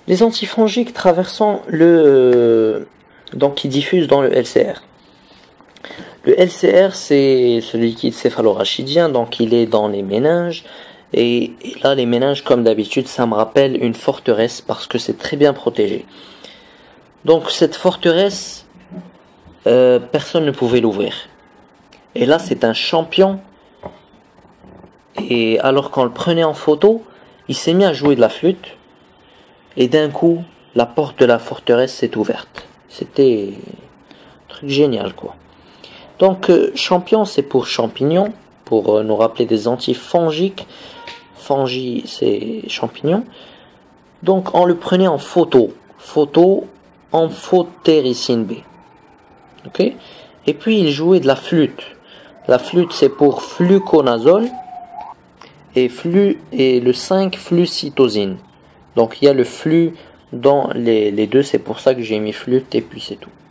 Les antifongiques traversant donc qui diffusent dans le LCR. Le LCR, c'est ce liquide céphalorachidien, donc il est dans les méninges. Et là, les méninges, comme d'habitude, ça me rappelle une forteresse parce que c'est très bien protégé. Donc cette forteresse, personne ne pouvait l'ouvrir. Et là, c'est un champion. Et alors qu'on le prenait en photo, il s'est mis à jouer de la flûte. Et d'un coup, la porte de la forteresse s'est ouverte. C'était un truc génial, quoi. Donc, champion, c'est pour champignon, pour nous rappeler des antifongiques. Fongi, c'est champignon. Donc, on le prenait en photo. Photo, amphotéricine B. Ok? Et puis, il jouait de la flûte. La flûte, c'est pour fluconazole. Et le 5 flucytosine. Donc, il y a le flux dans les deux. C'est pour ça que j'ai mis flûte et puis c'est tout.